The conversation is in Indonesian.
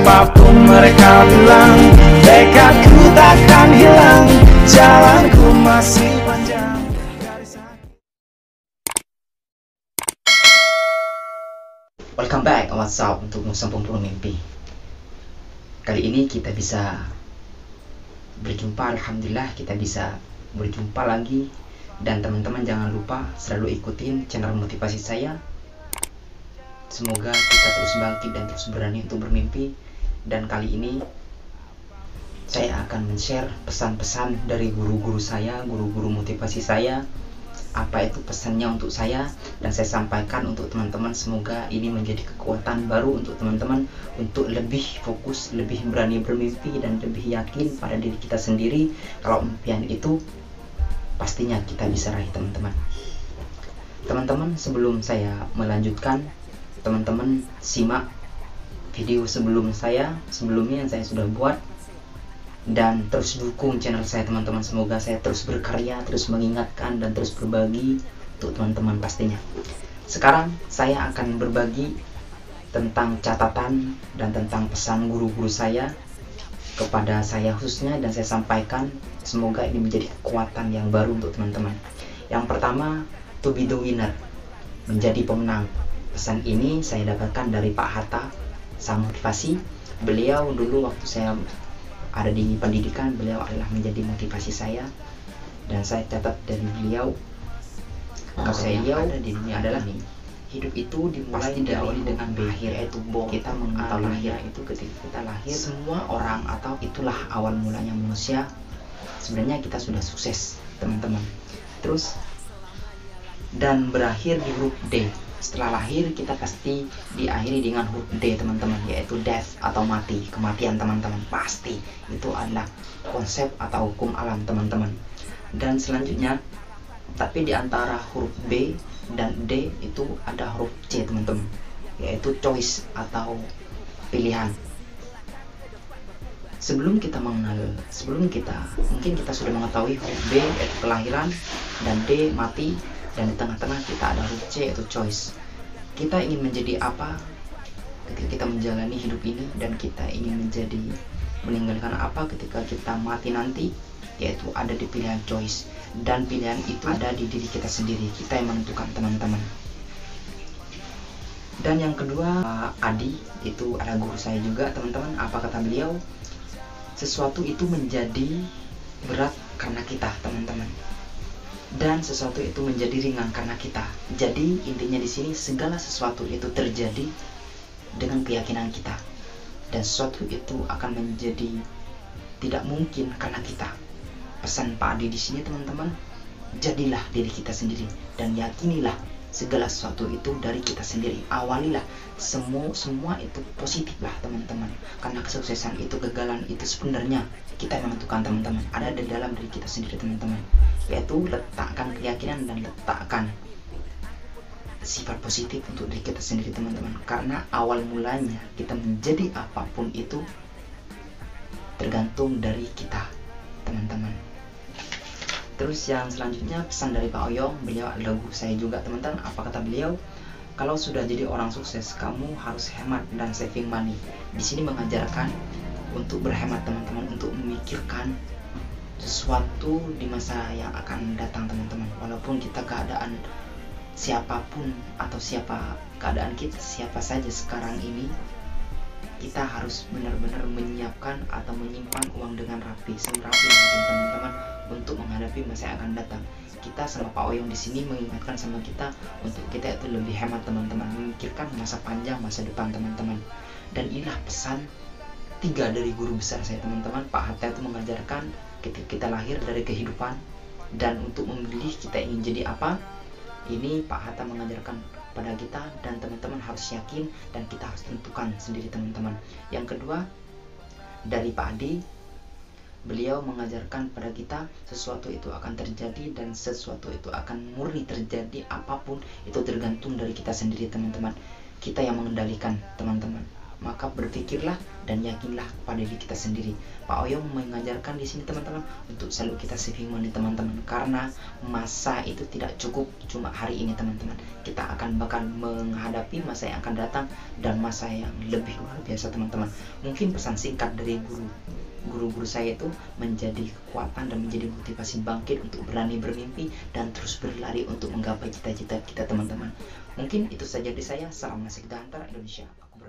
Apapun mereka bilang, tekadku takkan hilang, jalanku masih panjang. Welcome back, what's up untuk Musang Pemburu Mimpi. Kali ini kita bisa berjumpa, alhamdulillah kita bisa berjumpa lagi. Dan teman-teman jangan lupa selalu ikutin channel motivasi saya. Semoga kita terus bangkit dan terus berani untuk bermimpi. Dan kali ini saya akan men-share pesan-pesan dari guru-guru saya, guru-guru motivasi saya. Apa itu pesannya untuk saya, dan saya sampaikan untuk teman-teman. Semoga ini menjadi kekuatan baru untuk teman-teman untuk lebih fokus, lebih berani bermimpi, dan lebih yakin pada diri kita sendiri kalau impian itu pastinya kita bisa raih, teman-teman. Teman-teman, sebelum saya melanjutkan, teman-teman simak video sebelumnya yang saya sudah buat, dan terus dukung channel saya, teman-teman. Semoga saya terus berkarya, terus mengingatkan, dan terus berbagi untuk teman-teman pastinya. Sekarang saya akan berbagi tentang catatan dan tentang pesan guru-guru saya kepada saya khususnya, dan saya sampaikan. Semoga ini menjadi kekuatan yang baru untuk teman-teman. Yang pertama, to be the winner, menjadi pemenang. Pesan ini saya dapatkan dari Pak Hatta, sang motivasi. Beliau dulu waktu saya ada di pendidikan, beliau adalah menjadi motivasi saya, dan saya catat dari beliau. Kalau saya ada di dunia adalah nih, hidup itu dimulai diawali dengan lahir, yaitu kita mengenal lahir itu ketika kita lahir. Semua orang atau itulah awal mulanya manusia. Sebenarnya kita sudah sukses, teman-teman. Terus dan berakhir di huruf D. Setelah lahir kita pasti diakhiri dengan huruf D, teman-teman, yaitu death atau mati, kematian, teman-teman. Pasti itu adalah konsep atau hukum alam, teman-teman. Dan selanjutnya, tapi di antara huruf B dan D itu ada huruf C, teman-teman, yaitu choice atau pilihan. Mungkin kita sudah mengetahui huruf B yaitu kelahiran, dan D mati, dan di tengah-tengah kita ada huruf C yaitu choice. Kita ingin menjadi apa ketika kita menjalani hidup ini, dan kita ingin meninggalkan apa ketika kita mati nanti, yaitu ada di pilihan choice. Dan pilihan itu ada di diri kita sendiri, kita yang menentukan, teman-teman. Dan yang kedua, Adi itu ada guru saya juga, teman-teman. Apa kata beliau? Sesuatu itu menjadi berat karena kita, teman-teman, dan sesuatu itu menjadi ringan karena kita. Jadi intinya di sini, segala sesuatu itu terjadi dengan keyakinan kita, dan sesuatu itu akan menjadi tidak mungkin karena kita. Pesan Pak Adi di sini, teman-teman, jadilah diri kita sendiri dan yakinilah segala sesuatu itu dari kita sendiri. Awalilah semua itu positif lah, teman-teman, karena kesuksesan itu, kegagalan itu sebenarnya kita yang menentukan, teman-teman. Ada di dalam diri kita sendiri, teman-teman, yaitu letakkan keyakinan dan letakkan sifat positif untuk diri kita sendiri, teman-teman. Karena awal mulanya kita menjadi apapun itu tergantung dari kita, teman-teman. Terus yang selanjutnya, pesan dari Pak Oyong, beliau adalah guru saya juga, teman-teman. Apa kata beliau? Kalau sudah jadi orang sukses, kamu harus hemat dan saving money. Di sini mengajarkan untuk berhemat, teman-teman, untuk memikirkan sesuatu di masa yang akan datang, teman-teman. Walaupun kita keadaan siapapun atau keadaan kita siapa saja sekarang ini, kita harus benar-benar menyiapkan atau menyimpan uang dengan rapi, serapi mungkin, teman-teman, untuk menghadapi masa yang akan datang. Kita sama Pak Oyong di sini mengingatkan sama kita untuk kita itu lebih hemat, teman-teman, memikirkan masa panjang, masa depan, teman-teman. Dan inilah pesan 3 dari guru besar saya, teman-teman. Pak Hatta itu mengajarkan ketika kita lahir dari kehidupan, dan untuk memilih kita ingin jadi apa, ini Pak Hatta mengajarkan pada kita, dan teman-teman harus yakin dan kita harus tentukan sendiri, teman-teman. Yang kedua, dari Pak Adi, beliau mengajarkan pada kita sesuatu itu akan terjadi, dan sesuatu itu akan murni terjadi, apapun itu tergantung dari kita sendiri, teman-teman. Kita yang mengendalikan, teman-teman. maka berpikirlah dan yakinlah pada diri kita sendiri. Pak Oyong mengajarkan di sini teman-teman untuk selalu kita saving money teman-teman, karena masa itu tidak cukup cuma hari ini teman-teman. Kita akan bakal menghadapi masa yang akan datang dan masa yang lebih luar biasa teman-teman. Mungkin pesan singkat dari guru-guru saya itu menjadi kekuatan dan menjadi motivasi bangkit untuk berani bermimpi dan terus berlari untuk menggapai cita-cita kita teman-teman. Mungkin itu saja dari saya. Salam Nasik Dantar Indonesia.